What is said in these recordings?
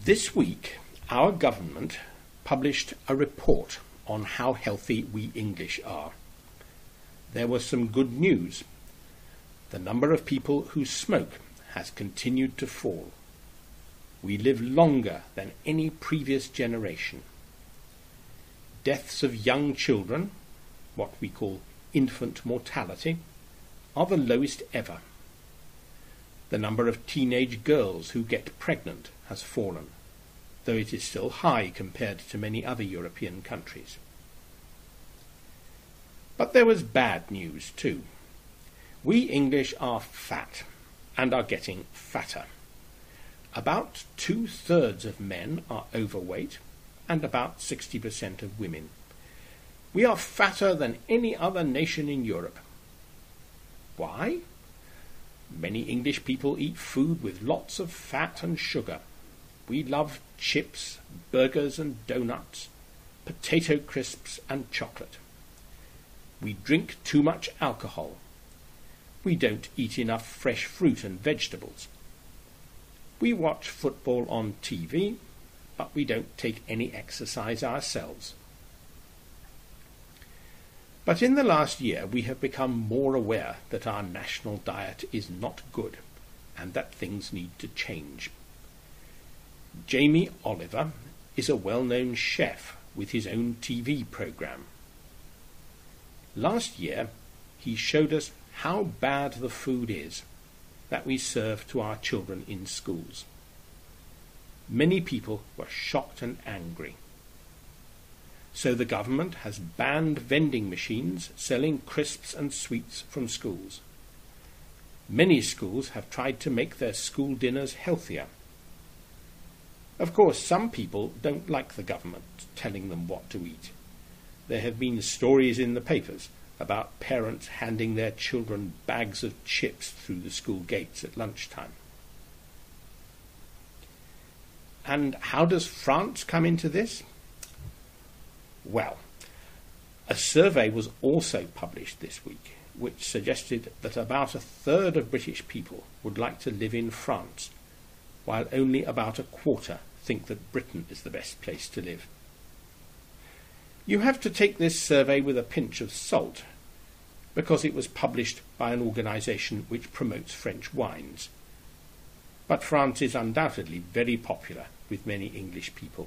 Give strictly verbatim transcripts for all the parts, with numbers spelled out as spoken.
This week, our government published a report on how healthy we English are. There was some good news. The number of people who smoke has continued to fall. We live longer than any previous generation. Deaths of young children, what we call infant mortality, are the lowest ever. The number of teenage girls who get pregnant has fallen, though it is still high compared to many other European countries. But there was bad news too. We English are fat and are getting fatter. About two-thirds of men are overweight and about sixty percent of women. We are fatter than any other nation in Europe. Why? Many English people eat food with lots of fat and sugar. We love chips, burgers and donuts, potato crisps and chocolate. We drink too much alcohol. We don't eat enough fresh fruit and vegetables. We watch football on T V, but we don't take any exercise ourselves. But in the last year we have become more aware that our national diet is not good and that things need to change. Jamie Oliver is a well-known chef with his own T V programme. Last year he showed us how bad the food is that we serve to our children in schools. Many people were shocked and angry. So the government has banned vending machines selling crisps and sweets from schools. Many schools have tried to make their school dinners healthier. Of course, some people don't like the government telling them what to eat. There have been stories in the papers about parents handing their children bags of chips through the school gates at lunchtime. And how does France come into this? Well, a survey was also published this week which suggested that about a third of British people would like to live in France, while only about a quarter think that Britain is the best place to live. You have to take this survey with a pinch of salt, because it was published by an organisation which promotes French wines. But France is undoubtedly very popular with many English people.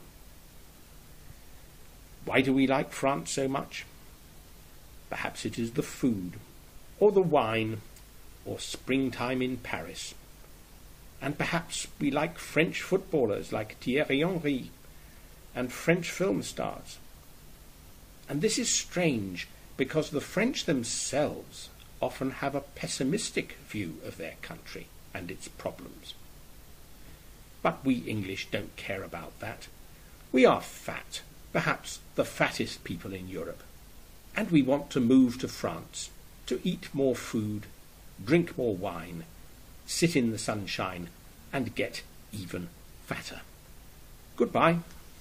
Why do we like France so much? Perhaps it is the food, or the wine, or springtime in Paris. And perhaps we like French footballers like Thierry Henry, and French film stars. And this is strange, because the French themselves often have a pessimistic view of their country and its problems. But we English don't care about that. We are fat, perhaps the fattest people in Europe, and we want to move to France, to eat more food, drink more wine, sit in the sunshine, and get even fatter. Goodbye.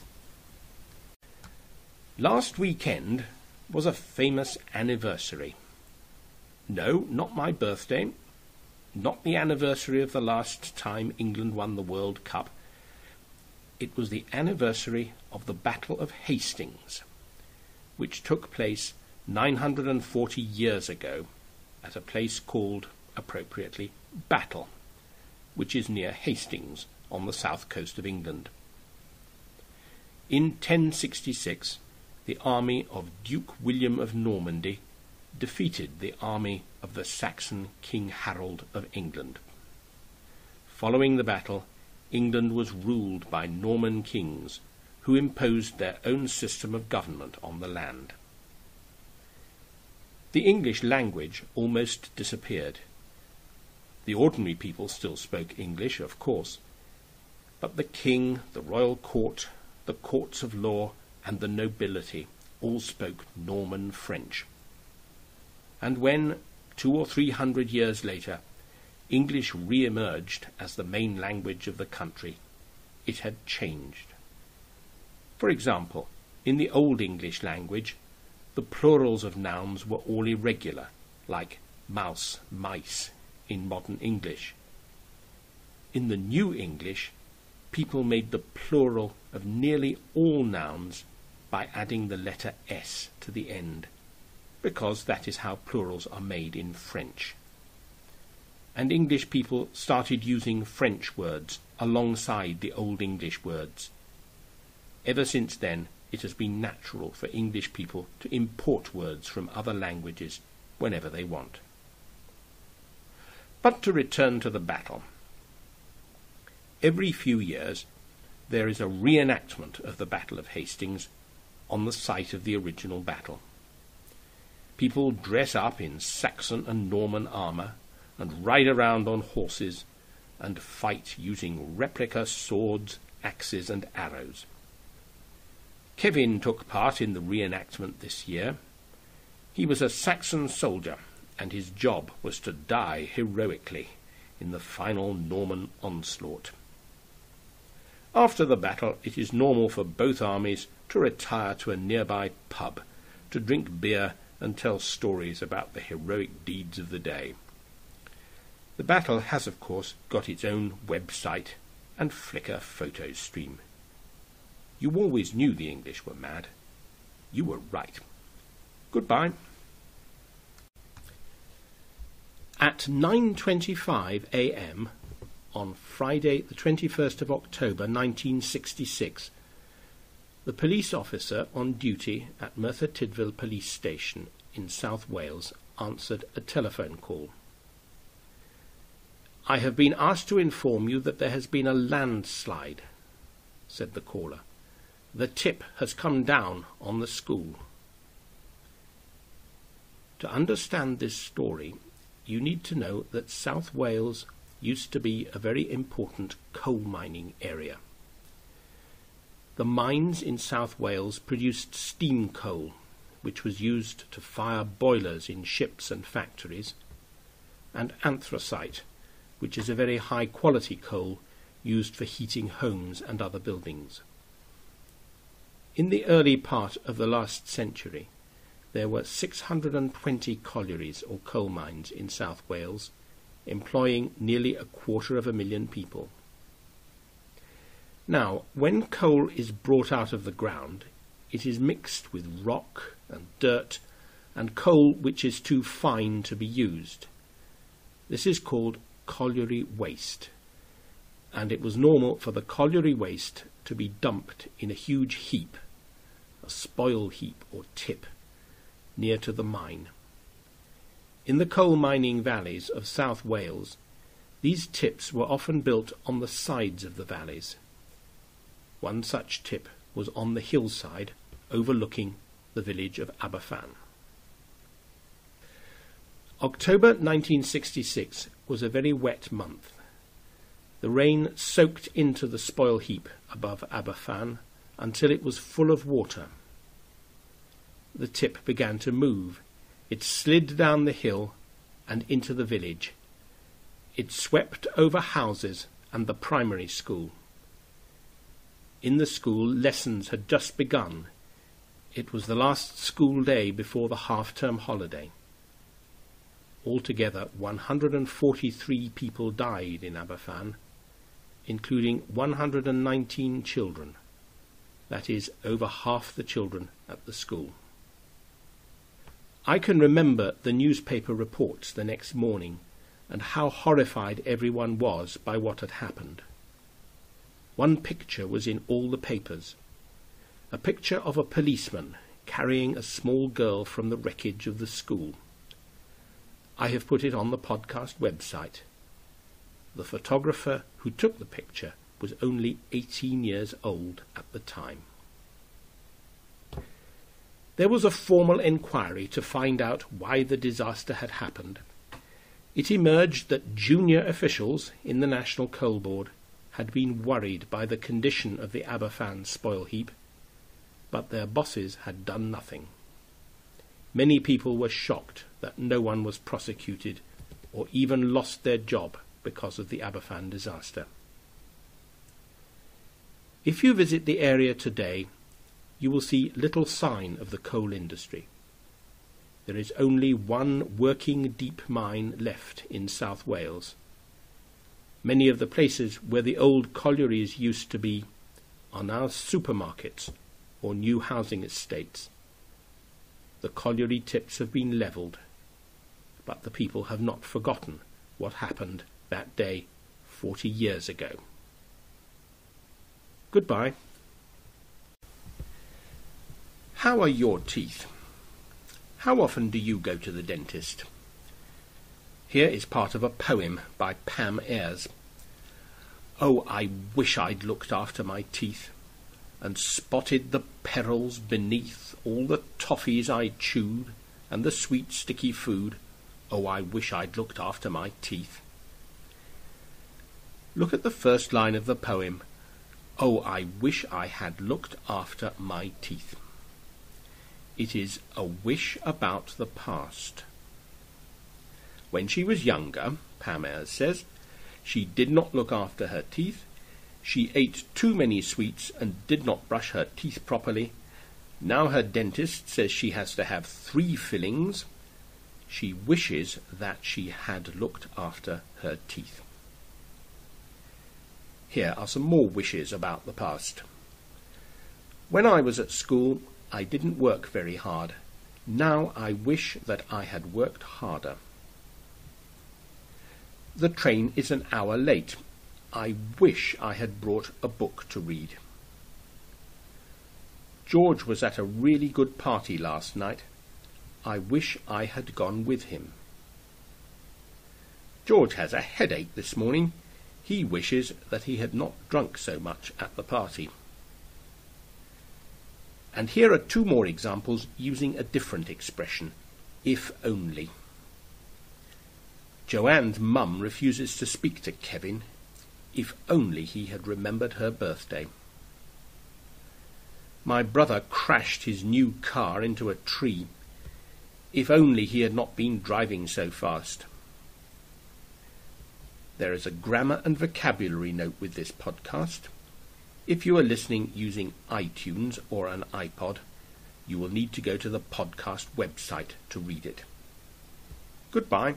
Last weekend was a famous anniversary. No, not my birthday, not the anniversary of the last time England won the World Cup. It was the anniversary of the Battle of Hastings, which took place nine hundred forty years ago at a place called, appropriately, Battle, which is near Hastings on the south coast of England. In ten sixty-six, the army of Duke William of Normandy defeated the army of the Saxon King Harold of England. Following the battle, England was ruled by Norman kings who imposed their own system of government on the land. The English language almost disappeared. The ordinary people still spoke English, of course, but the king, the royal court, the courts of law, and the nobility all spoke Norman French. And when, two or three hundred years later, English re-emerged as the main language of the country, it had changed. For example, in the Old English language, the plurals of nouns were all irregular, like mouse, mice, in modern English. In the New English, people made the plural of nearly all nouns by adding the letter S to the end, because that is how plurals are made in French. And English people started using French words alongside the Old English words. Ever since then, it has been natural for English people to import words from other languages whenever they want. But to return to the battle. Every few years, there is a reenactment of the Battle of Hastings on the site of the original battle. People dress up in Saxon and Norman armour and ride around on horses and fight using replica swords, axes and arrows. Kevin took part in the reenactment this year. He was a Saxon soldier, and his job was to die heroically in the final Norman onslaught. After the battle, it is normal for both armies to retire to a nearby pub to drink beer and tell stories about the heroic deeds of the day. The battle has, of course, got its own website and Flickr photo stream. You always knew the English were mad. You were right. Goodbye. At nine twenty-five a m on Friday the twenty-first of October nineteen sixty-six, the police officer on duty at Merthyr Tydfil Police Station in South Wales answered a telephone call. "I have been asked to inform you that there has been a landslide," said the caller. "The tip has come down on the school." To understand this story, you need to know that South Wales used to be a very important coal mining area. The mines in South Wales produced steam coal, which was used to fire boilers in ships and factories, and anthracite, which is a very high-quality coal used for heating homes and other buildings. In the early part of the last century, there were six hundred twenty collieries or coal mines in South Wales, employing nearly a quarter of a million people. Now, when coal is brought out of the ground, it is mixed with rock and dirt and coal which is too fine to be used. This is called colliery waste, and it was normal for the colliery waste to be dumped in a huge heap, a spoil heap or tip, near to the mine. In the coal mining valleys of South Wales, these tips were often built on the sides of the valleys. One such tip was on the hillside overlooking the village of Aberfan. October nineteen sixty-six was a very wet month. The rain soaked into the spoil heap above Aberfan until it was full of water. The tip began to move. It slid down the hill and into the village. It swept over houses and the primary school. In the school, lessons had just begun. It was the last school day before the half-term holiday. Altogether, one hundred forty-three people died in Aberfan, including one hundred nineteen children. That is, over half the children at the school. I can remember the newspaper reports the next morning and how horrified everyone was by what had happened. One picture was in all the papers, a picture of a policeman carrying a small girl from the wreckage of the school. I have put it on the podcast website. The photographer who took the picture was only eighteen years old at the time. There was a formal inquiry to find out why the disaster had happened. It emerged that junior officials in the National Coal Board had been worried by the condition of the Aberfan spoil heap, but their bosses had done nothing. Many people were shocked that no one was prosecuted or even lost their job because of the Aberfan disaster. If you visit the area today, you will see little sign of the coal industry. There is only one working deep mine left in South Wales. Many of the places where the old collieries used to be are now supermarkets or new housing estates. The colliery tips have been levelled, but the people have not forgotten what happened that day forty years ago. Goodbye. How are your teeth? How often do you go to the dentist? Here is part of a poem by Pam Ayres. Oh, I wish I'd looked after my teeth, and spotted the perils beneath all the toffees I chewed, and the sweet sticky food. Oh, I wish I'd looked after my teeth. Look at the first line of the poem. Oh, I wish I had looked after my teeth. It is a wish about the past. When she was younger, Pam Ayres says, she did not look after her teeth. She ate too many sweets and did not brush her teeth properly. Now her dentist says she has to have three fillings. She wishes that she had looked after her teeth. Here are some more wishes about the past. When I was at school, I didn't work very hard. Now I wish that I had worked harder. The train is an hour late. I wish I had brought a book to read. George was at a really good party last night. I wish I had gone with him. George has a headache this morning. He wishes that he had not drunk so much at the party. And here are two more examples using a different expression, if only. Joanne's mum refuses to speak to Kevin. If only he had remembered her birthday. My brother crashed his new car into a tree. If only he had not been driving so fast. There is a grammar and vocabulary note with this podcast. If you are listening using iTunes or an iPod, you will need to go to the podcast website to read it. Goodbye.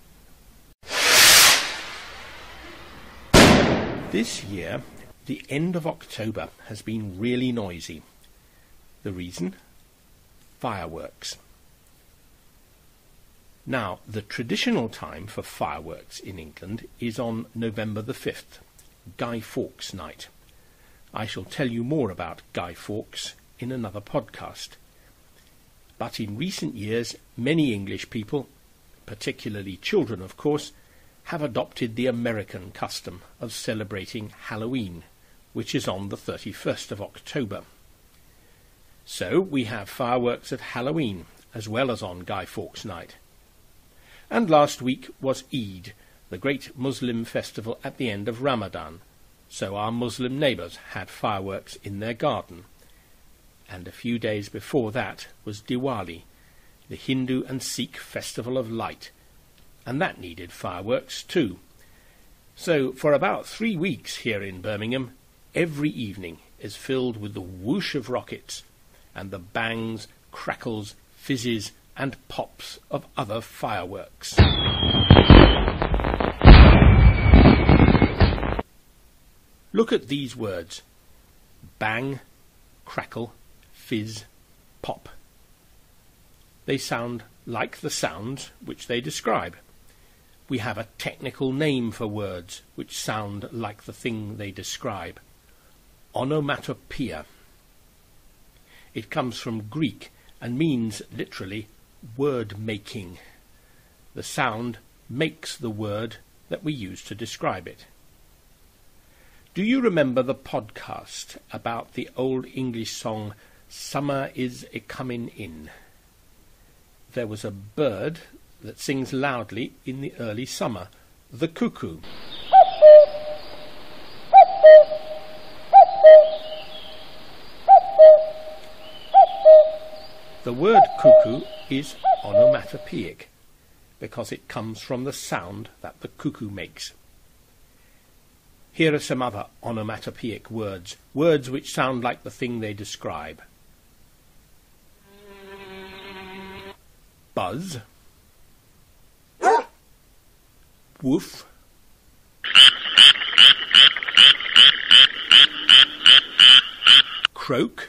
This year, the end of October has been really noisy. The reason? Fireworks. Now, the traditional time for fireworks in England is on November the fifth, Guy Fawkes Night. I shall tell you more about Guy Fawkes in another podcast. But in recent years, many English people, particularly children of course, have adopted the American custom of celebrating Halloween, which is on the thirty-first of October. So we have fireworks at Halloween, as well as on Guy Fawkes Night. And last week was Eid, the great Muslim festival at the end of Ramadan, so our Muslim neighbours had fireworks in their garden. And a few days before that was Diwali, the Hindu and Sikh festival of light, and that needed fireworks too. So for about three weeks here in Birmingham, every evening is filled with the whoosh of rockets and the bangs, crackles, fizzes and pops of other fireworks. Look at these words: bang, crackle, fizz, pop. They sound like the sounds which they describe. We have a technical name for words which sound like the thing they describe: onomatopoeia. It comes from Greek and means literally word making. The sound makes the word that we use to describe it. Do you remember the podcast about the old English song Summer is a Comin' In? There was a bird that sings loudly in the early summer, the cuckoo. The word cuckoo is onomatopoeic because it comes from the sound that the cuckoo makes. Here are some other onomatopoeic words, words which sound like the thing they describe. Buzz, woof, croak,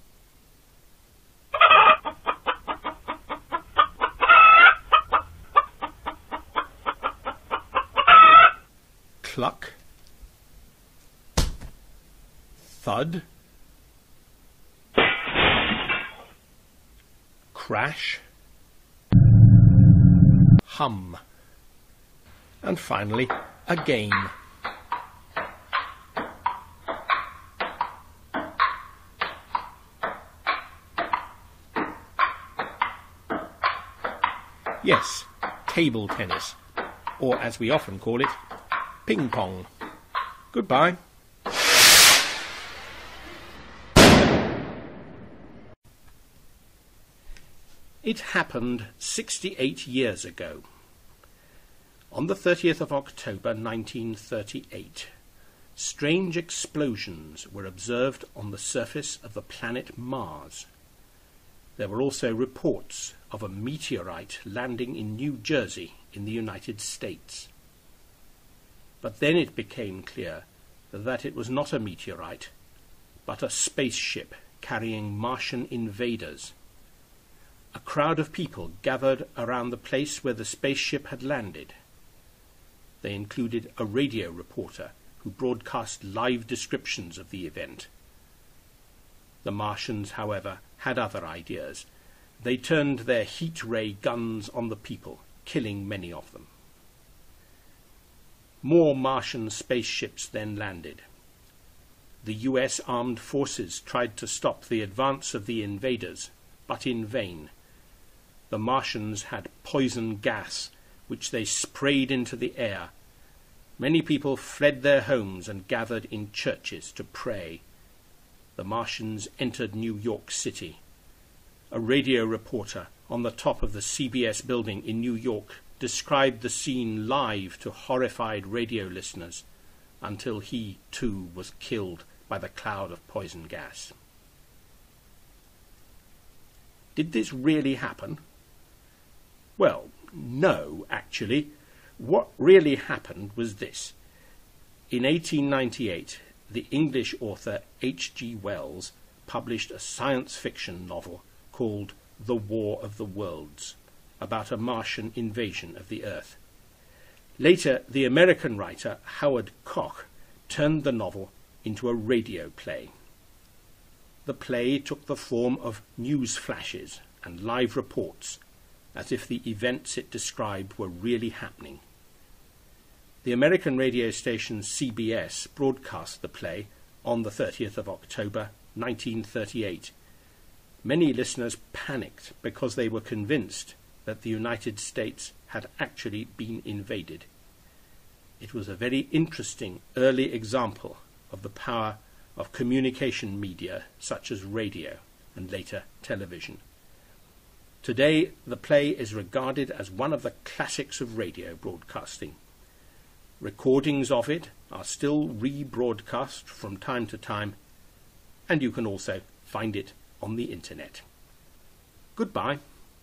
cluck, thud, crash, hum, and finally again. Yes, table tennis, or as we often call it, ping pong. Goodbye. It happened sixty-eight years ago. On the thirtieth of October nineteen thirty-eight, strange explosions were observed on the surface of the planet Mars. There were also reports of a meteorite landing in New Jersey in the United States. But then it became clear that it was not a meteorite, but a spaceship carrying Martian invaders. A crowd of people gathered around the place where the spaceship had landed. They included a radio reporter who broadcast live descriptions of the event. The Martians, however, had other ideas. They turned their heat ray guns on the people, killing many of them. More Martian spaceships then landed. The U S armed forces tried to stop the advance of the invaders, but in vain. The Martians had poison gas, which they sprayed into the air. Many people fled their homes and gathered in churches to pray. The Martians entered New York City. A radio reporter on the top of the C B S building in New York described the scene live to horrified radio listeners until he, too, was killed by the cloud of poison gas. Did this really happen? Well, no, actually. What really happened was this. In eighteen ninety-eight, the English author H G Wells published a science fiction novel called The War of the Worlds, about a Martian invasion of the Earth. Later, the American writer Howard Koch turned the novel into a radio play. The play took the form of news flashes and live reports, as if the events it described were really happening. The American radio station C B S broadcast the play on the thirtieth of October nineteen thirty-eight. Many listeners panicked because they were convinced that the United States had actually been invaded. It was a very interesting early example of the power of communication media such as radio and later television. Today, the play is regarded as one of the classics of radio broadcasting. Recordings of it are still rebroadcast from time to time, and you can also find it on the internet. Goodbye.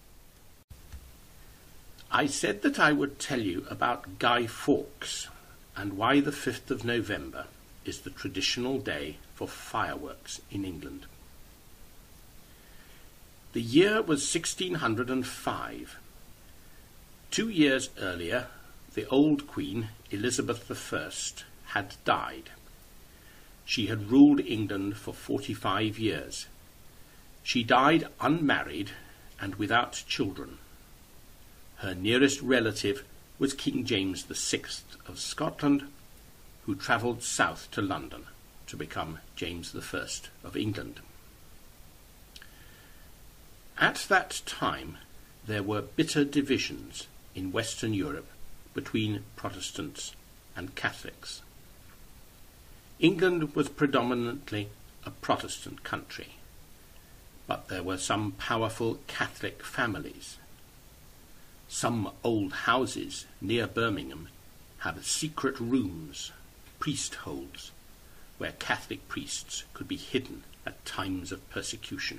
I said that I would tell you about Guy Fawkes and why the fifth of November is the traditional day for fireworks in England. The year was sixteen hundred five. Two years earlier, the old Queen, Elizabeth the First, had died. She had ruled England for forty-five years. She died unmarried and without children. Her nearest relative was King James the Sixth of Scotland, who travelled south to London to become James the First of England. At that time, there were bitter divisions in Western Europe between Protestants and Catholics. England was predominantly a Protestant country, but there were some powerful Catholic families. Some old houses near Birmingham have secret rooms, priest holes, where Catholic priests could be hidden at times of persecution.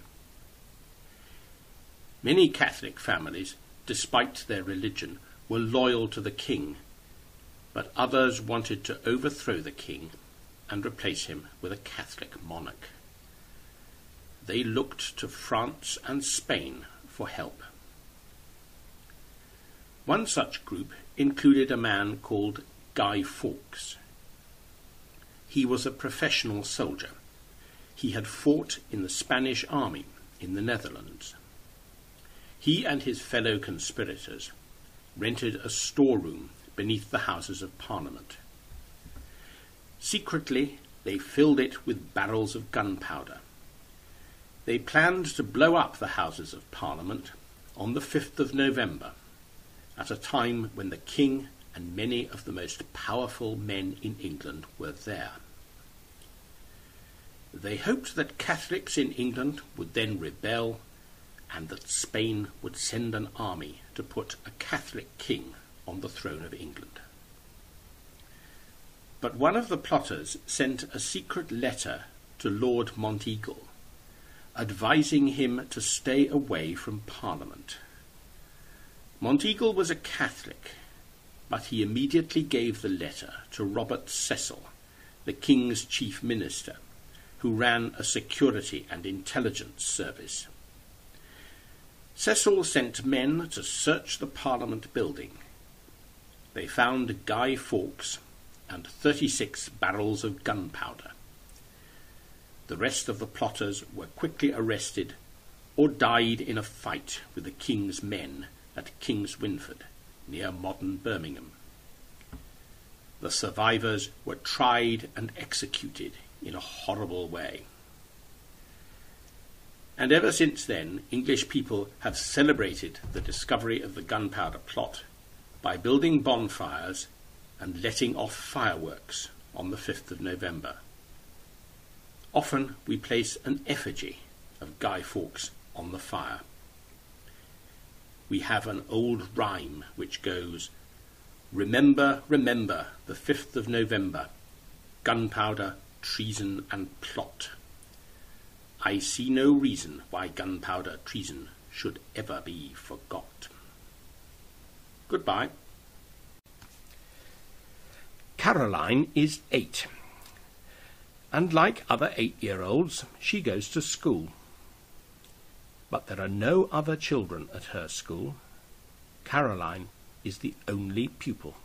Many Catholic families, despite their religion, were loyal to the king, but others wanted to overthrow the king and replace him with a Catholic monarch. they looked to France and Spain for help. One such group included a man called Guy Fawkes. He was a professional soldier. He had fought in the Spanish army in the Netherlands. He and his fellow conspirators rented a storeroom beneath the Houses of Parliament. Secretly, they filled it with barrels of gunpowder. They planned to blow up the Houses of Parliament on the fifth of November, at a time when the King and many of the most powerful men in England were there. They hoped that Catholics in England would then rebel, and that Spain would send an army to put a Catholic king on the throne of England. But one of the plotters sent a secret letter to Lord Monteagle, advising him to stay away from Parliament. Monteagle was a Catholic, but he immediately gave the letter to Robert Cecil, the King's chief minister, who ran a security and intelligence service. Cecil sent men to search the Parliament building. They found Guy Fawkes and thirty-six barrels of gunpowder. The rest of the plotters were quickly arrested or died in a fight with the King's men at King's Winford, near modern Birmingham. The survivors were tried and executed in a horrible way. And ever since then, English people have celebrated the discovery of the gunpowder plot by building bonfires and letting off fireworks on the fifth of November. Often we place an effigy of Guy Fawkes on the fire. We have an old rhyme which goes, "Remember, remember the fifth of November, gunpowder, treason and plot. I see no reason why gunpowder treason should ever be forgot." Goodbye. Caroline is eight, and like other eight-year-olds, she goes to school. But there are no other children at her school. Caroline is the only pupil.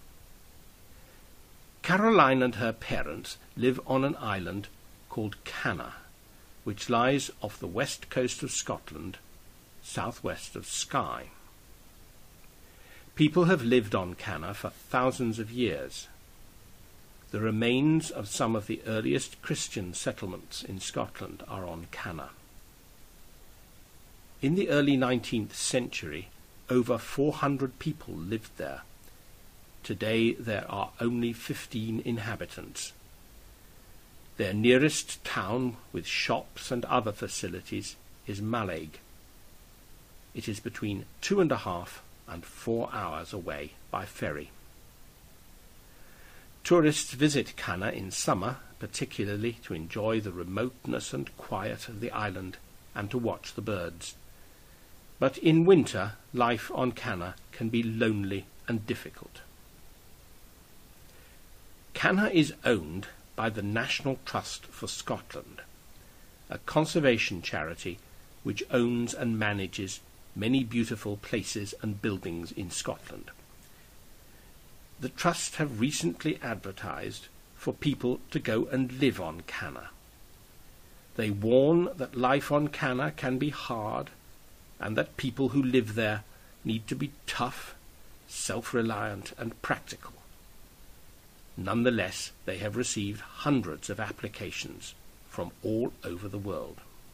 Caroline and her parents live on an island called Canna, which lies off the west coast of Scotland, southwest of Skye. People have lived on Canna for thousands of years. The remains of some of the earliest Christian settlements in Scotland are on Canna. In the early nineteenth century, over four hundred people lived there. Today there are only fifteen inhabitants. Their nearest town with shops and other facilities is Mallaig. It is between two and a half and four hours away by ferry. Tourists visit Canna in summer, particularly to enjoy the remoteness and quiet of the island and to watch the birds. But in winter, life on Canna can be lonely and difficult. Canna is owned by the National Trust for Scotland, a conservation charity which owns and manages many beautiful places and buildings in Scotland. The Trust have recently advertised for people to go and live on Canna. They warn that life on Canna can be hard and that people who live there need to be tough, self-reliant and practical. Nonetheless, they have received hundreds of applications from all over the world.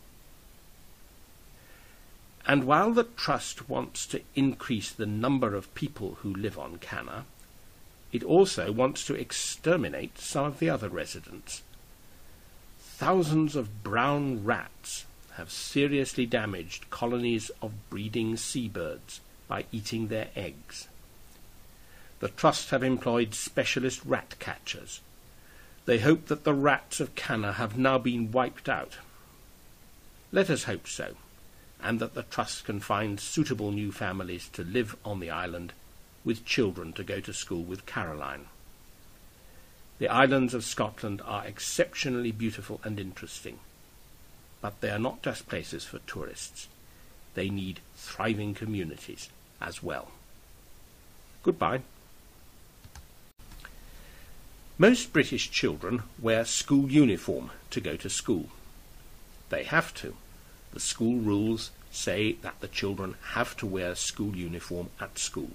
And while the Trust wants to increase the number of people who live on Canna, it also wants to exterminate some of the other residents. Thousands of brown rats have seriously damaged colonies of breeding seabirds by eating their eggs. The Trust have employed specialist rat catchers. They hope that the rats of Canna have now been wiped out. Let us hope so, and that the Trust can find suitable new families to live on the island, with children to go to school with Caroline. The islands of Scotland are exceptionally beautiful and interesting, But they are not just places for tourists. They need thriving communities as well. Goodbye. Most British children wear school uniform to go to school. They have to. The school rules say that the children have to wear school uniform at school.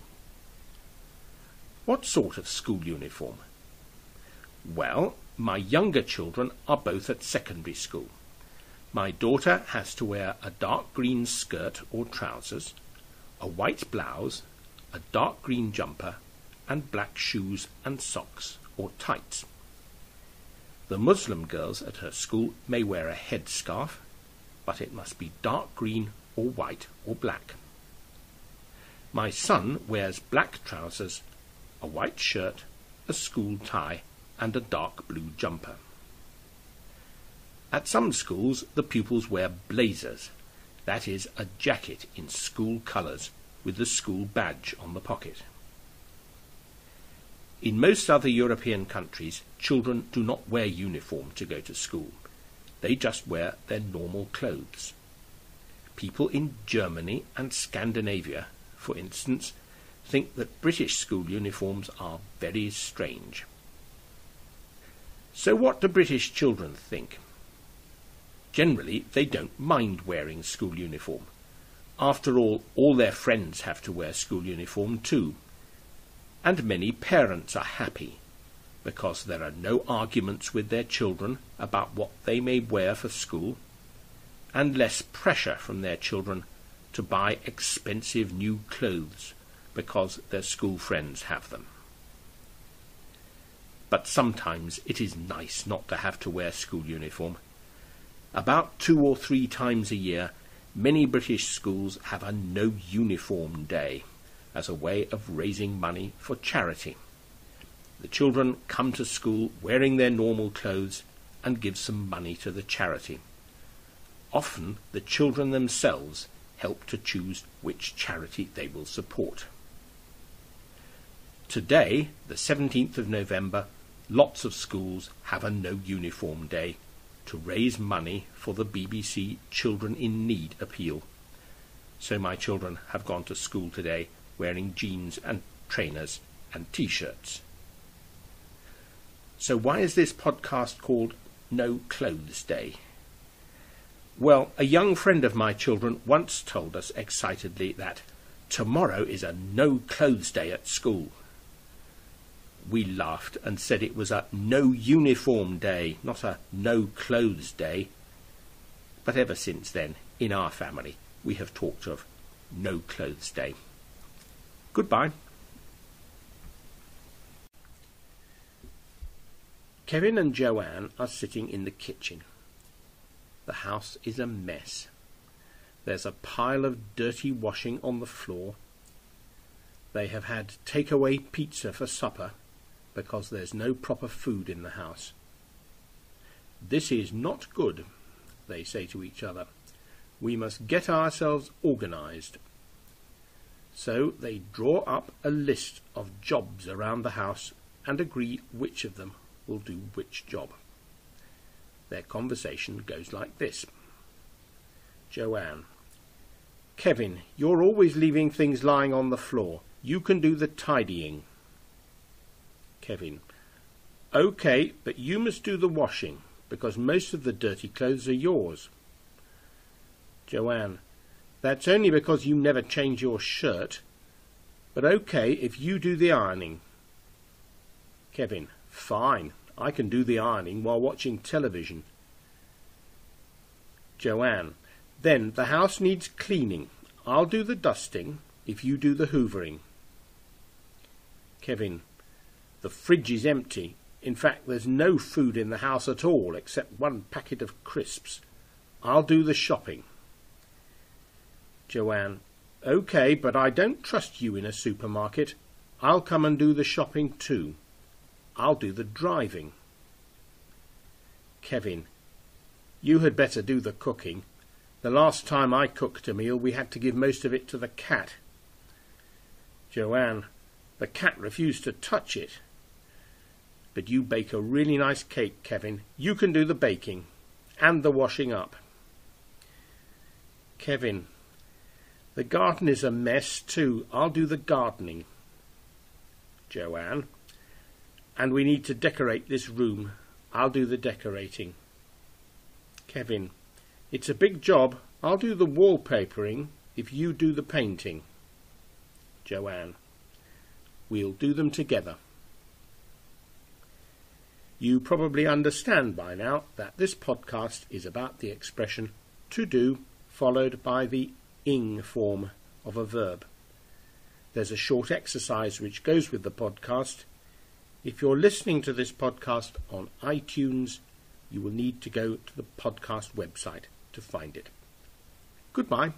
What sort of school uniform? Well, my younger children are both at secondary school. My daughter has to wear a dark green skirt or trousers, a white blouse, a dark green jumper, and black shoes and socks or tights. The Muslim girls at her school may wear a headscarf, but it must be dark green or white or black. My son wears black trousers, a white shirt, a school tie, and a dark blue jumper. At some schools, the pupils wear blazers, that is, a jacket in school colours with the school badge on the pocket. In most other European countries, children do not wear uniform to go to school. They just wear their normal clothes. People in Germany and Scandinavia, for instance, think that British school uniforms are very strange. So what do British children think? Generally, they don't mind wearing school uniform. After all, all their friends have to wear school uniform too. And many parents are happy, because there are no arguments with their children about what they may wear for school, and less pressure from their children to buy expensive new clothes because their school friends have them. But sometimes it is nice not to have to wear school uniform. About two or three times a year, many British schools have a no uniform day as a way of raising money for charity. The children come to school wearing their normal clothes and give some money to the charity. Often the children themselves help to choose which charity they will support. Today, the seventeenth of November, lots of schools have a no uniform day to raise money for the B B C Children in Need appeal. So my children have gone to school today wearing jeans and trainers and t-shirts. So why is this podcast called No Clothes Day? Well, a young friend of my children once told us excitedly that tomorrow is a no clothes day at school. We laughed and said it was a no uniform day, not a no clothes day. But ever since then, in our family, we have talked of no clothes day. Goodbye. Kevin and Joanne are sitting in the kitchen. The house is a mess. There's a pile of dirty washing on the floor. They have had takeaway pizza for supper because there's no proper food in the house. This is not good, they say to each other. We must get ourselves organised. So they draw up a list of jobs around the house and agree which of them will do which job. Their conversation goes like this. Joanne: Kevin, you're always leaving things lying on the floor. You can do the tidying. Kevin: OK, but you must do the washing, because most of the dirty clothes are yours. Joanne: That's only because you never change your shirt. But OK if you do the ironing. Kevin: Fine, I can do the ironing while watching television. Joanne: Then the house needs cleaning. I'll do the dusting if you do the hoovering. Kevin: The fridge is empty. In fact, there's no food in the house at all except one packet of crisps. I'll do the shopping. Joanne: OK, but I don't trust you in a supermarket. I'll come and do the shopping too. I'll do the driving. Kevin: You had better do the cooking. The last time I cooked a meal, we had to give most of it to the cat. Joanne: The cat refused to touch it. But you bake a really nice cake, Kevin. You can do the baking and the washing up. Kevin. The garden is a mess too. I'll do the gardening. Joanne. And we need to decorate this room. I'll do the decorating. Kevin. It's a big job. I'll do the wallpapering if you do the painting. Joanne. We'll do them together. You probably understand by now that this podcast is about the expression to do followed by the ing form of a verb. There's a short exercise which goes with the podcast. If you're listening to this podcast on iTunes, you will need to go to the podcast website to find it. Goodbye.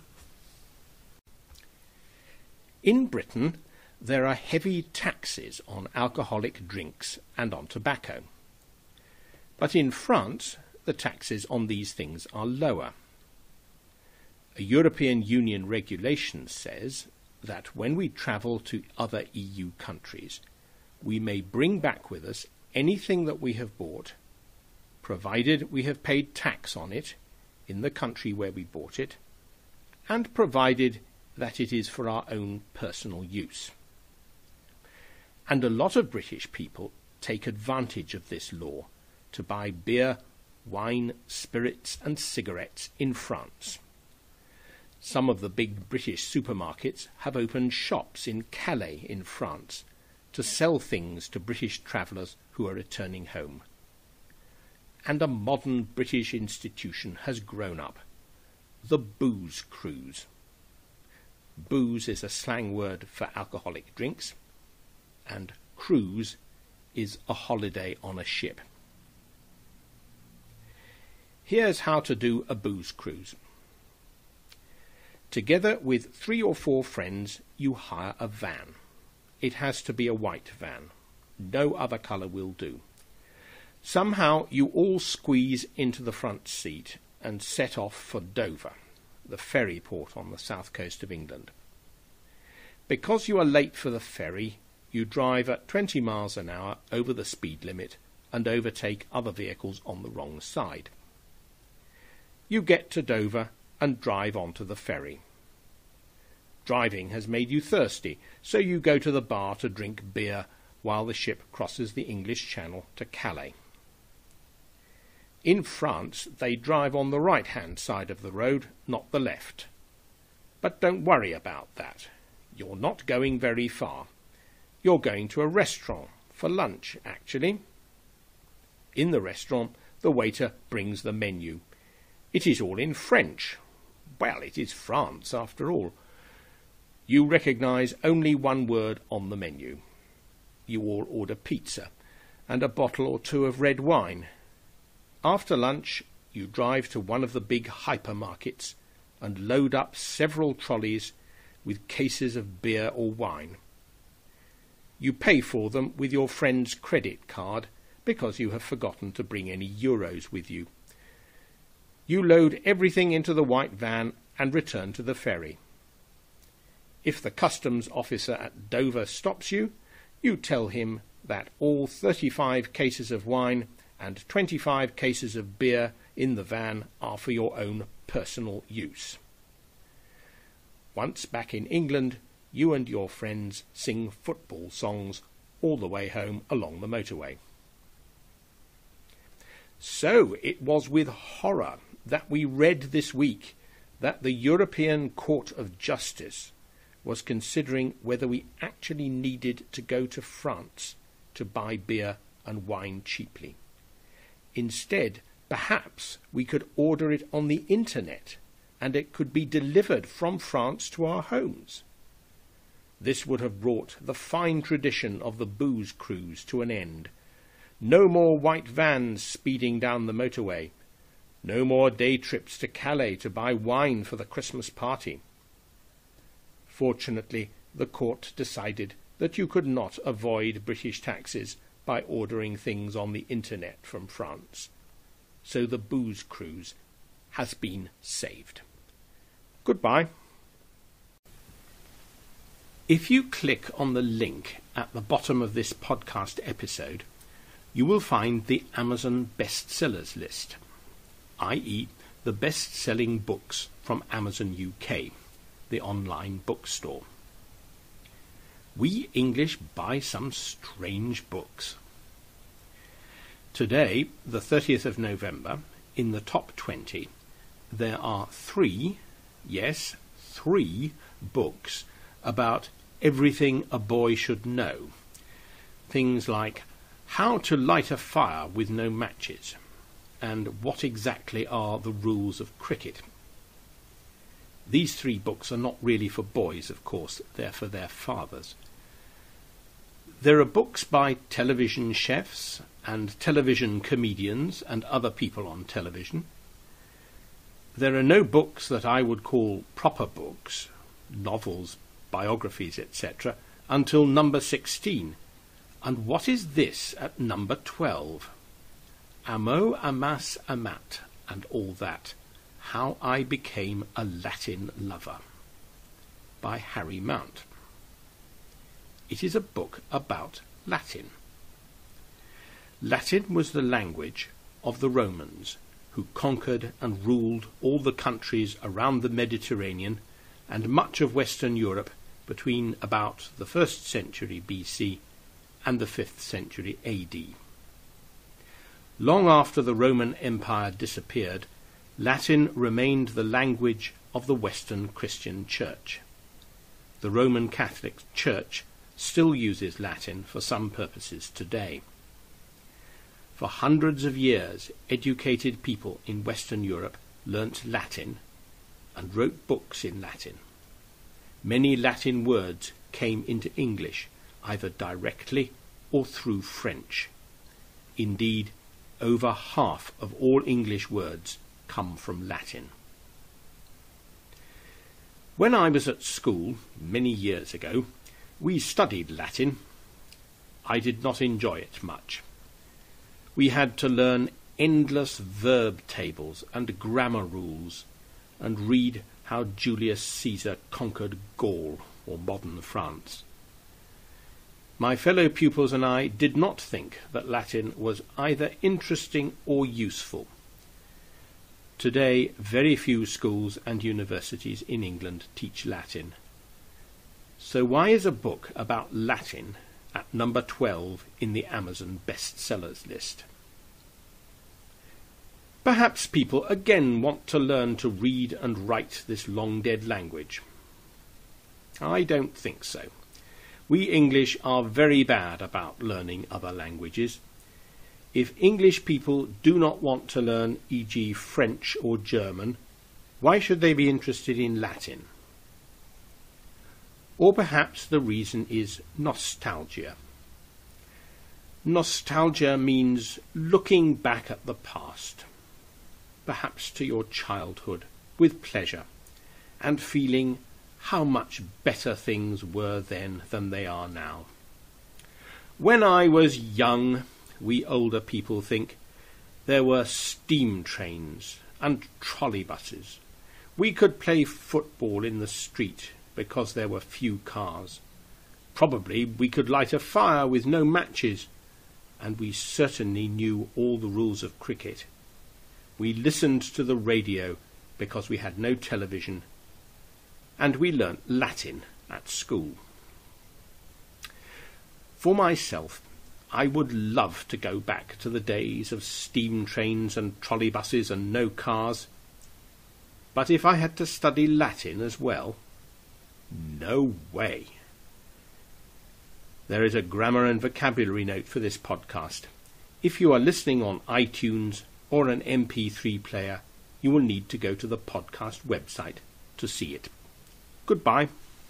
In Britain, there are heavy taxes on alcoholic drinks and on tobacco. But in France, the taxes on these things are lower. A European Union regulation says that when we travel to other E U countries, we may bring back with us anything that we have bought, provided we have paid tax on it in the country where we bought it, and provided that it is for our own personal use. And a lot of British people take advantage of this law to buy beer, wine, spirits and cigarettes in France. Some of the big British supermarkets have opened shops in Calais in France to sell things to British travellers who are returning home. And a modern British institution has grown up, the booze cruise. Booze is a slang word for alcoholic drinks, and cruise is a holiday on a ship. Here's how to do a booze cruise. Together with three or four friends, you hire a van. It has to be a white van. No other colour will do. Somehow you all squeeze into the front seat and set off for Dover, the ferry port on the south coast of England. Because you are late for the ferry, you drive at twenty miles an hour over the speed limit and overtake other vehicles on the wrong side. You get to Dover and drive onto the ferry. Driving has made you thirsty, so you go to the bar to drink beer while the ship crosses the English Channel to Calais. In France, they drive on the right-hand side of the road, not the left. But don't worry about that. You're not going very far. You're going to a restaurant, for lunch, actually. In the restaurant, the waiter brings the menu. It is all in French. Well, it is France, after all. You recognise only one word on the menu. You all order pizza and a bottle or two of red wine. After lunch, you drive to one of the big hypermarkets and load up several trolleys with cases of beer or wine. You pay for them with your friend's credit card because you have forgotten to bring any euros with you. You load everything into the white van and return to the ferry. If the customs officer at Dover stops you, you tell him that all thirty-five cases of wine and twenty-five cases of beer in the van are for your own personal use. Once back in England, you and your friends sing football songs all the way home along the motorway. So it was with horror that we read this week that the European Court of Justice was considering whether we actually needed to go to France to buy beer and wine cheaply. Instead, perhaps we could order it on the internet and it could be delivered from France to our homes. This would have brought the fine tradition of the booze cruise to an end. No more white vans speeding down the motorway. No more day trips to Calais to buy wine for the Christmas party. Fortunately, the court decided that you could not avoid British taxes by ordering things on the internet from France. So the booze cruise has been saved. Goodbye. If you click on the link at the bottom of this podcast episode, you will find the Amazon bestsellers list, that is the best-selling books from Amazon U K, the online bookstore. We English buy some strange books. Today, the thirtieth of November, in the top twenty, there are three, yes, three books about everything a boy should know. Things like how to light a fire with no matches, and what exactly are the rules of cricket. These three books are not really for boys, of course, they're for their fathers. There are books by television chefs and television comedians and other people on television. There are no books that I would call proper books, novels, biographies, et cetera, until number sixteen. And what is this at number twelve? Amo, amas, amat, and all that. How I Became a Latin Lover, by Harry Mount. It is a book about Latin. Latin was the language of the Romans, who conquered and ruled all the countries around the Mediterranean and much of Western Europe between about the first century B C and the fifth century A D. Long after the Roman Empire disappeared, Latin remained the language of the Western Christian Church. The Roman Catholic Church still uses Latin for some purposes today. For hundreds of years, educated people in Western Europe learnt Latin and wrote books in Latin. Many Latin words came into English, either directly or through French. Indeed, over half of all English words come from Latin. When I was at school, many years ago, we studied Latin. I did not enjoy it much. We had to learn endless verb tables and grammar rules, and read how Julius Caesar conquered Gaul, or modern France. My fellow pupils and I did not think that Latin was either interesting or useful. Today, very few schools and universities in England teach Latin. So why is a book about Latin at number twelve in the Amazon bestsellers list? Perhaps people again want to learn to read and write this long-dead language. I don't think so. We English are very bad about learning other languages. If English people do not want to learn, for example French or German, why should they be interested in Latin? Or perhaps the reason is nostalgia. Nostalgia means looking back at the past, perhaps to your childhood, with pleasure, and feeling how much better things were then than they are now. When I was young, we older people think, there were steam trains and trolley buses. We could play football in the street because there were few cars. Probably we could light a fire with no matches, and we certainly knew all the rules of cricket. We listened to the radio because we had no television, and we learnt Latin at school. For myself, I would love to go back to the days of steam trains and trolley buses and no cars. But if I had to study Latin as well, no way. There is a grammar and vocabulary note for this podcast. If you are listening on iTunes or an M P three player, you will need to go to the podcast website to see it. Goodbye.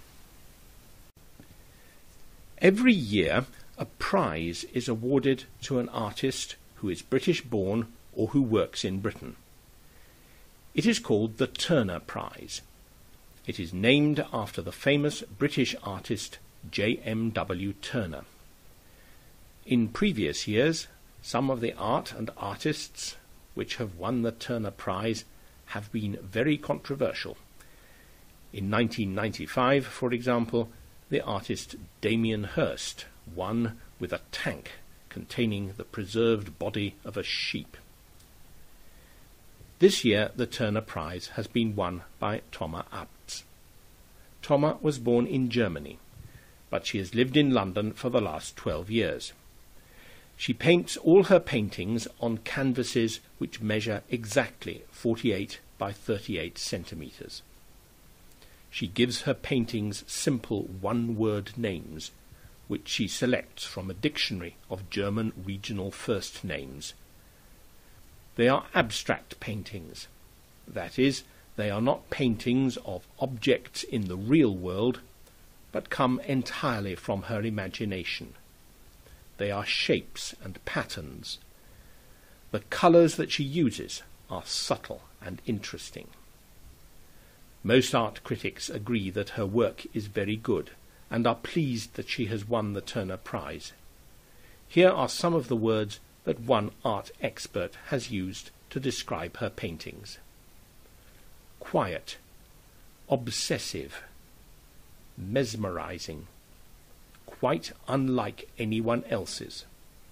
Every year, a prize is awarded to an artist who is British-born or who works in Britain. It is called the Turner Prize. It is named after the famous British artist J M W Turner. In previous years, some of the art and artists which have won the Turner Prize have been very controversial. In nineteen ninety-five, for example, the artist Damien Hirst won with a tank containing the preserved body of a sheep. This year the Turner Prize has been won by Thomas Abts. Thomas was born in Germany, but she has lived in London for the last twelve years. She paints all her paintings on canvases which measure exactly forty-eight by thirty-eight centimetres. She gives her paintings simple one-word names, which she selects from a dictionary of German regional first names. They are abstract paintings. That is, they are not paintings of objects in the real world, but come entirely from her imagination. They are shapes and patterns. The colours that she uses are subtle and interesting. Most art critics agree that her work is very good, and are pleased that she has won the Turner Prize. Here are some of the words that one art expert has used to describe her paintings. Quiet, obsessive, mesmerizing, quite unlike anyone else's.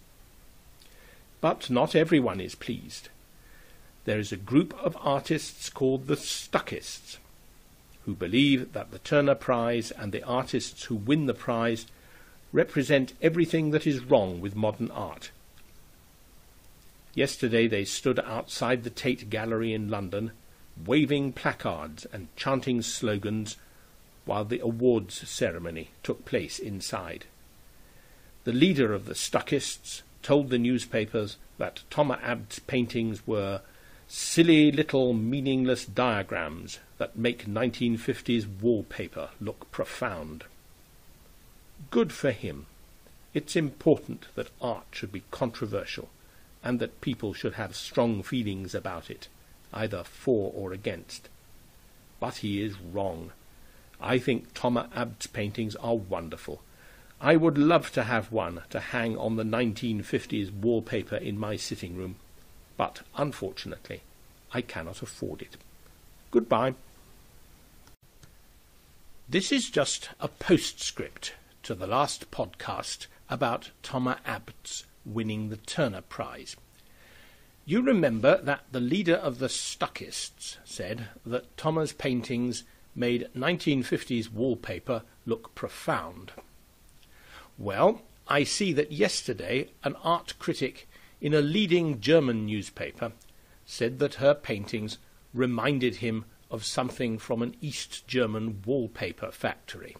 But not everyone is pleased. There is a group of artists called the Stuckists, who believe that the Turner Prize and the artists who win the prize represent everything that is wrong with modern art. Yesterday they stood outside the Tate Gallery in London, waving placards and chanting slogans while the awards ceremony took place inside. The leader of the Stuckists told the newspapers that Thomas Abts' paintings were silly little meaningless diagrams that make nineteen fifties wallpaper look profound. Good for him. It's important that art should be controversial, and that people should have strong feelings about it, either for or against. But he is wrong. I think Thomas Abts' paintings are wonderful. I would love to have one to hang on the nineteen fifties wallpaper in my sitting room, but unfortunately I cannot afford it. Goodbye. This is just a postscript to the last podcast about Thomas Abts winning the Turner Prize. You remember that the leader of the Stuckists said that Thomas' paintings made nineteen fifties wallpaper look profound. Well, I see that yesterday an art critic in a leading German newspaper said that her paintings reminded him of something from an East German wallpaper factory.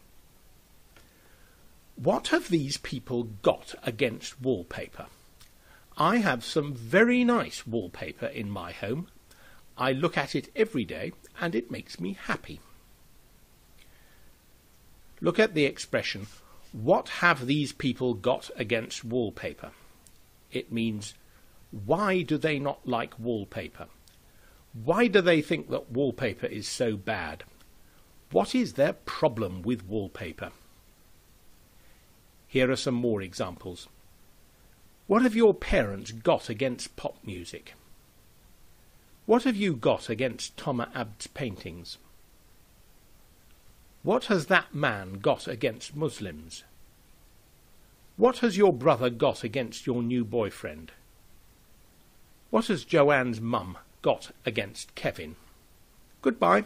What have these people got against wallpaper? I have some very nice wallpaper in my home. I look at it every day and it makes me happy. Look at the expression, what have these people got against wallpaper? It means, why do they not like wallpaper? Why do they think that wallpaper is so bad? What is their problem with wallpaper? Here are some more examples. What have your parents got against pop music? What have you got against Thomas Abts' paintings? What has that man got against Muslims? What has your brother got against your new boyfriend? What has Joanne's mum got against Kevin? Goodbye.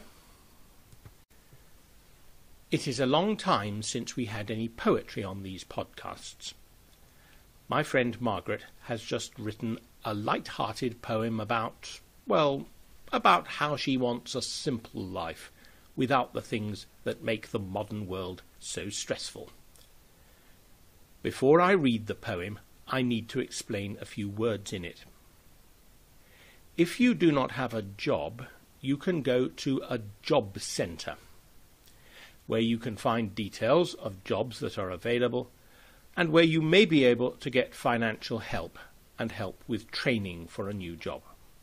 It is a long time since we had any poetry on these podcasts. My friend Margaret has just written a light-hearted poem about, well, about how she wants a simple life without the things that make the modern world so stressful. Before I read the poem, I need to explain a few words in it. If you do not have a job, you can go to a job centre, where you can find details of jobs that are available, and where you may be able to get financial help and help with training for a new job.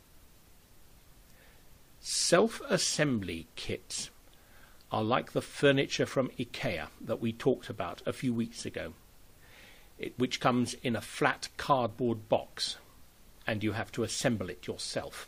Self-assembly kits are like the furniture from IKEA that we talked about a few weeks ago, it, which comes in a flat cardboard box, and you have to assemble it yourself.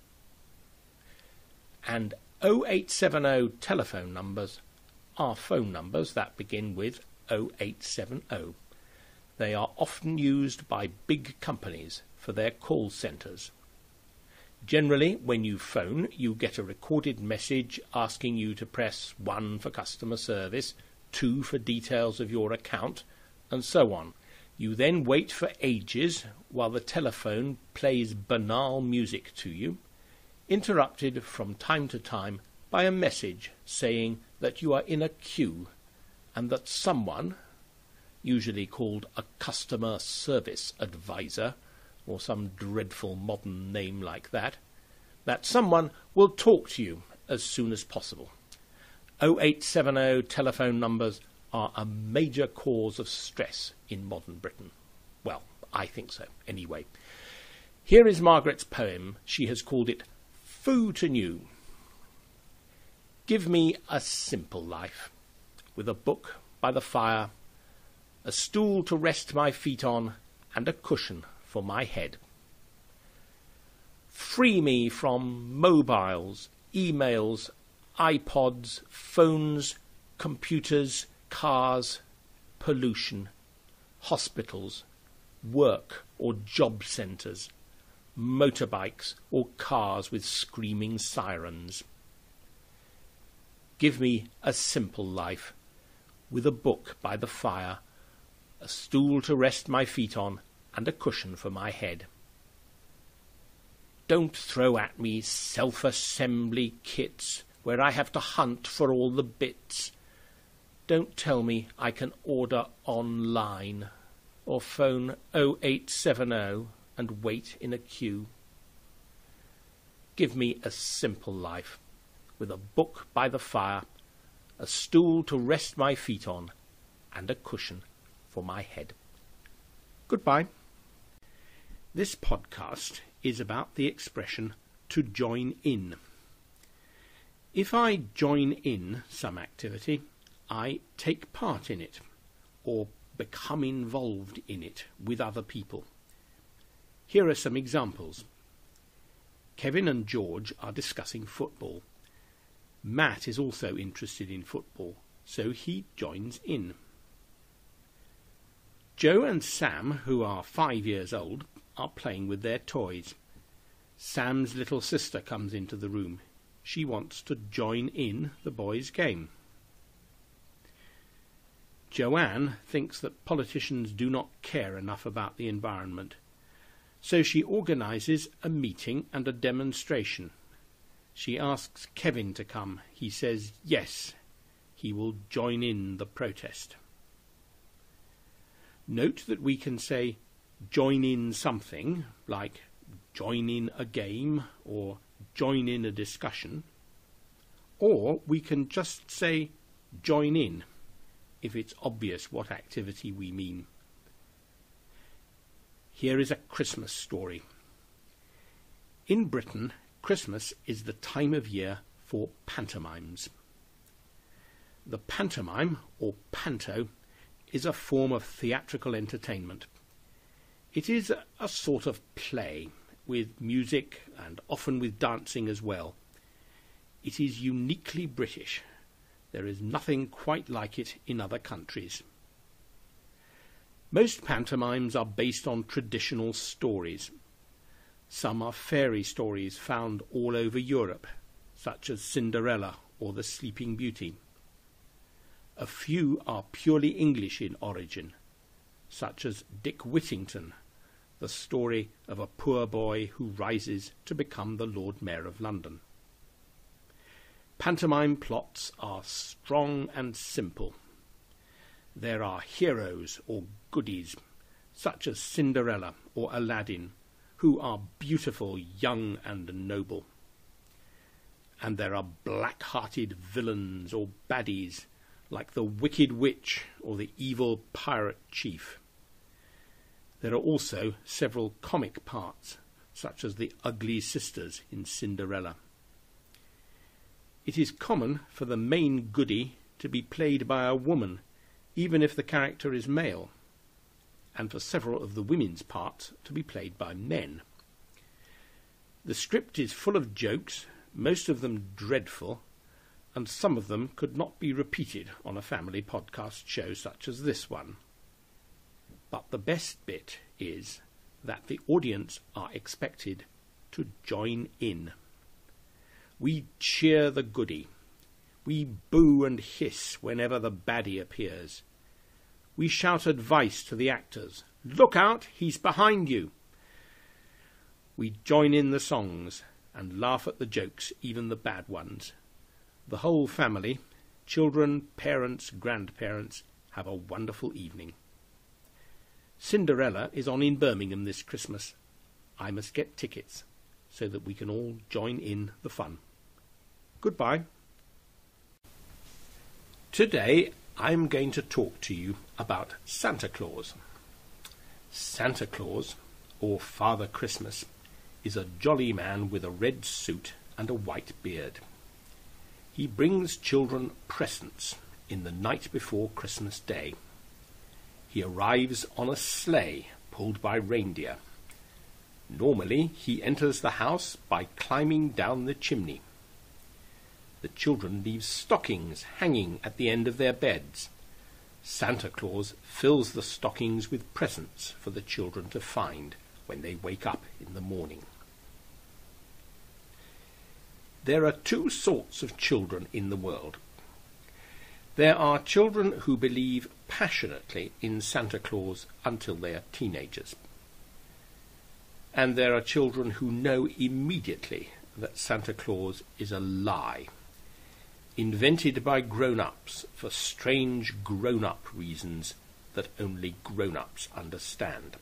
And oh eight seven oh telephone numbers are phone numbers that begin with oh eight seven oh. They are often used by big companies for their call centres. Generally, when you phone, you get a recorded message asking you to press one for customer service, two for details of your account, and so on. You then wait for ages while the telephone plays banal music to you, interrupted from time to time by a message saying that you are in a queue and that someone, usually called a customer service advisor, or some dreadful modern name like that, that someone will talk to you as soon as possible. oh eight seven oh telephone numbers are a major cause of stress in modern Britain. Well, I think so, anyway. Here is Margaret's poem. She has called it Foo to New. Give me a simple life, with a book by the fire, a stool to rest my feet on, and a cushion for my head. Free me from mobiles, emails, iPods, phones, computers, cars, pollution, hospitals, work or job centres, motorbikes or cars with screaming sirens. Give me a simple life, with a book by the fire, a stool to rest my feet on, and a cushion for my head. Don't throw at me self-assembly kits where I have to hunt for all the bits. Don't tell me I can order online or phone oh eight seven oh and wait in a queue. Give me a simple life, with a book by the fire, a stool to rest my feet on, and a cushion for my head. Goodbye. This podcast is about the expression to join in. If I join in some activity, I take part in it, or become involved in it with other people. Here are some examples. Kevin and George are discussing football. Matt is also interested in football, so he joins in. Joe and Sam, who are five years old, are playing with their toys. Sam's little sister comes into the room. She wants to join in the boys' game. Joanne thinks that politicians do not care enough about the environment, so she organises a meeting and a demonstration. She asks Kevin to come. He says yes, he will join in the protest. Note that we can say join in something, like join in a game or join in a discussion, or we can just say join in if it's obvious what activity we mean. Here is a Christmas story. In Britain, Christmas is the time of year for pantomimes. The pantomime, or panto, is a form of theatrical entertainment. It is a, a sort of play, with music and often with dancing as well. It is uniquely British. There is nothing quite like it in other countries. Most pantomimes are based on traditional stories. Some are fairy stories found all over Europe, such as Cinderella or the Sleeping Beauty. A few are purely English in origin, such as Dick Whittington, the story of a poor boy who rises to become the Lord Mayor of London. Pantomime plots are strong and simple. There are heroes or goodies, such as Cinderella or Aladdin, who are beautiful, young and noble. And there are black-hearted villains or baddies, like the Wicked Witch or the evil pirate chief. There are also several comic parts, such as the ugly sisters in Cinderella. It is common for the main goody to be played by a woman, even if the character is male, and for several of the women's parts to be played by men. The script is full of jokes, most of them dreadful, and some of them could not be repeated on a family podcast show such as this one. But the best bit is that the audience are expected to join in. We cheer the goody. We boo and hiss whenever the baddie appears. We shout advice to the actors. Look out, he's behind you. We join in the songs and laugh at the jokes, even the bad ones. The whole family, children, parents, grandparents, have a wonderful evening. Cinderella is on in Birmingham this Christmas. I must get tickets so that we can all join in the fun. Goodbye. Today I'm going to talk to you about Santa Claus. Santa Claus, or Father Christmas, is a jolly man with a red suit and a white beard. He brings children presents in the night before Christmas Day. He arrives on a sleigh pulled by reindeer. Normally he enters the house by climbing down the chimney. The children leave stockings hanging at the end of their beds. Santa Claus fills the stockings with presents for the children to find when they wake up in the morning. There are two sorts of children in the world. There are children who believe passionately in Santa Claus until they are teenagers. And there are children who know immediately that Santa Claus is a lie, invented by grown-ups for strange grown-up reasons that only grown-ups understand.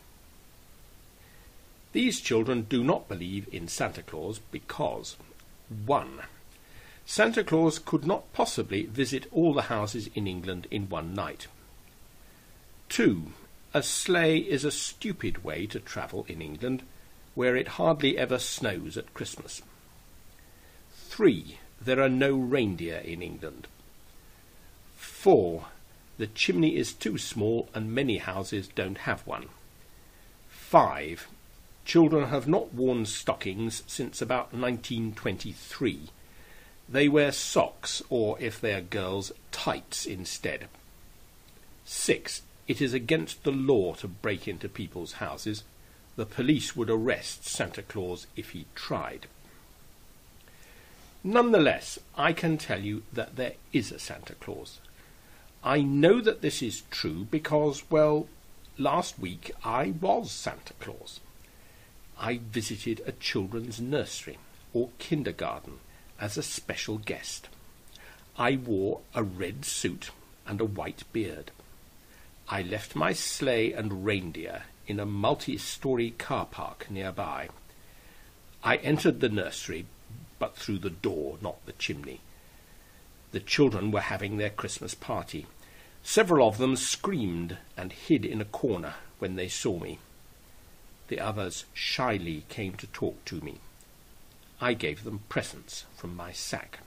These children do not believe in Santa Claus because, one, Santa Claus could not possibly visit all the houses in England in one night. Two, a sleigh is a stupid way to travel in England, where it hardly ever snows at Christmas. Three, there are no reindeer in England. Four, the chimney is too small and many houses don't have one. Five, children have not worn stockings since about nineteen twenty-three. They wear socks, or if they are girls, tights instead. Six, it is against the law to break into people's houses. The police would arrest Santa Claus if he tried. Nonetheless, I can tell you that there is a Santa Claus. I know that this is true because, well, last week I was Santa Claus. I visited a children's nursery or kindergarten as a special guest. I wore a red suit and a white beard. I left my sleigh and reindeer in a multi-storey car park nearby. I entered the nursery, but through the door, not the chimney. The children were having their Christmas party. Several of them screamed and hid in a corner when they saw me. The others shyly came to talk to me. I gave them presents from my sack.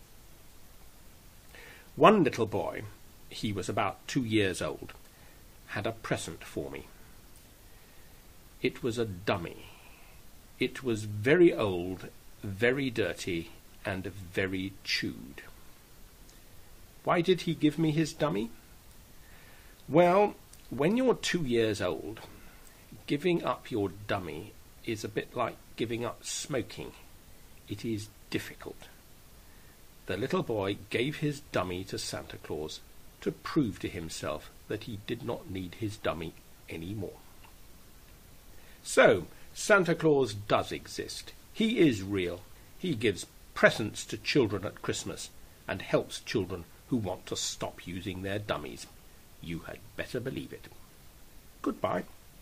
One little boy, he was about two years old, had a present for me. It was a dummy. It was very old, very dirty, and very chewed. Why did he give me his dummy? Well, when you're two years old, giving up your dummy is a bit like giving up smoking. It is difficult. The little boy gave his dummy to Santa Claus to prove to himself that he did not need his dummy any more. So, Santa Claus does exist. He is real. He gives presents to children at Christmas and helps children who want to stop using their dummies. You had better believe it. Goodbye.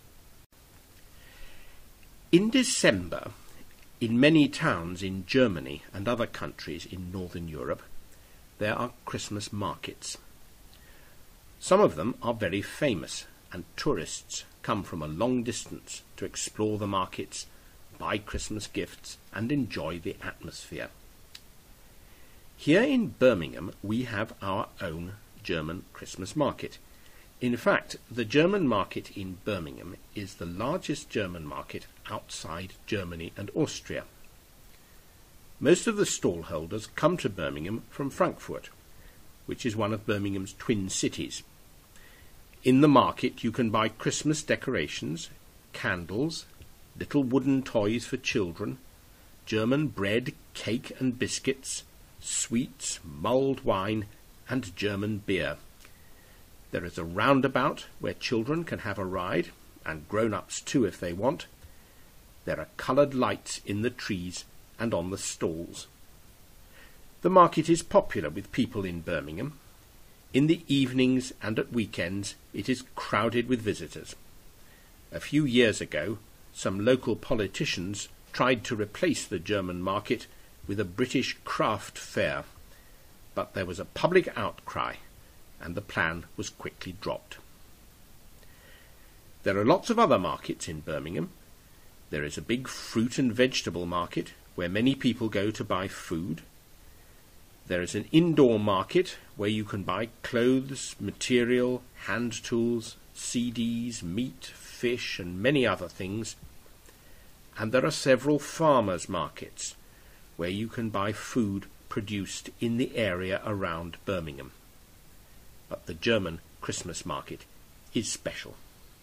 In December, in many towns in Germany and other countries in Northern Europe, there are Christmas markets. Some of them are very famous, and tourists come from a long distance to explore the markets, buy Christmas gifts, and enjoy the atmosphere. Here in Birmingham, we have our own German Christmas market. In fact, the German market in Birmingham is the largest German market outside Germany and Austria. Most of the stallholders come to Birmingham from Frankfurt, which is one of Birmingham's twin cities. In the market you can buy Christmas decorations, candles, little wooden toys for children, German bread, cake and biscuits, sweets, mulled wine, and German beer. There is a roundabout where children can have a ride, and grown-ups too if they want. There are coloured lights in the trees and on the stalls. The market is popular with people in Birmingham. In the evenings and at weekends it is crowded with visitors. A few years ago, some local politicians tried to replace the German market with a British craft fair, but there was a public outcry, and the plan was quickly dropped. There are lots of other markets in Birmingham. There is a big fruit and vegetable market where many people go to buy food. There is an indoor market where you can buy clothes, material, hand tools, C Ds, meat, fish, and many other things. And there are several farmers' markets where you can buy food produced in the area around Birmingham. But the German Christmas market is special.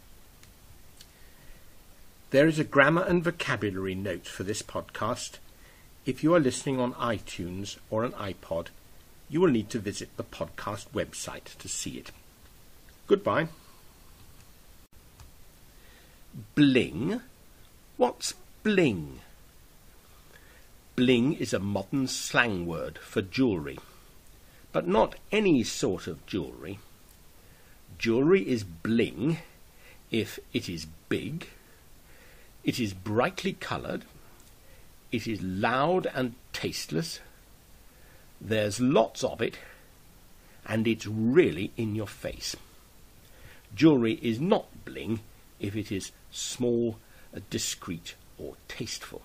There is a grammar and vocabulary note for this podcast. If you are listening on iTunes or an iPod, you will need to visit the podcast website to see it. Goodbye. Bling? What's bling? Bling is a modern slang word for jewellery, but not any sort of jewellery. Jewellery is bling if it is big, it is brightly coloured, it is loud and tasteless, there's lots of it, and it's really in your face. Jewellery is not bling if it is small, discreet, or tasteful.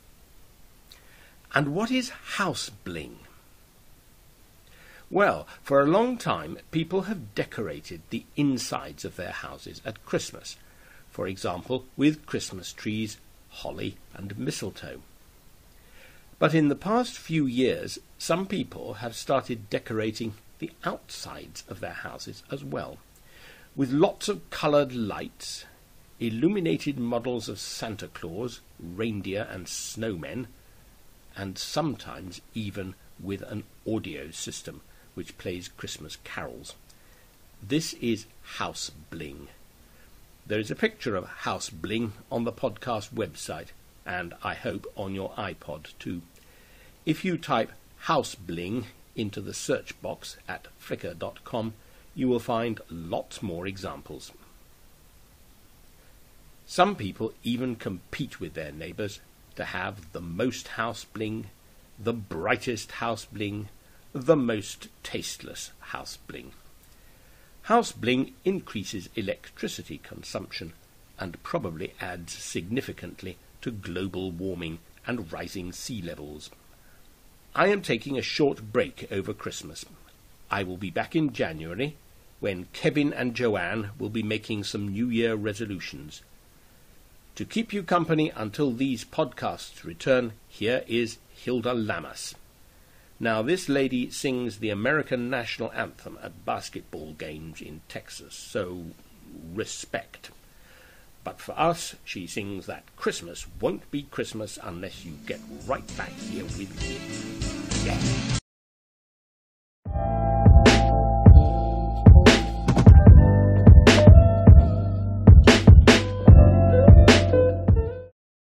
And what is house bling? Well, for a long time people have decorated the insides of their houses at Christmas, for example with Christmas trees, holly and mistletoe. But in the past few years some people have started decorating the outsides of their houses as well, with lots of coloured lights, illuminated models of Santa Claus, reindeer and snowmen, and sometimes even with an audio system which plays Christmas carols. This is house bling. There is a picture of house bling on the podcast website, and I hope on your iPod too. If you type house bling into the search box at flickr dot com, you will find lots more examples. Some people even compete with their neighbours to have the most house bling, the brightest house bling, the most tasteless house bling. House bling increases electricity consumption and probably adds significantly to global warming and rising sea levels. I am taking a short break over Christmas. I will be back in January when Kevin and Joanne will be making some New Year resolutions. To keep you company until these podcasts return, here is Hilda Lammas. Now, this lady sings the American national anthem at basketball games in Texas, so respect. But for us, she sings that Christmas won't be Christmas unless you get right back here with me. Yeah.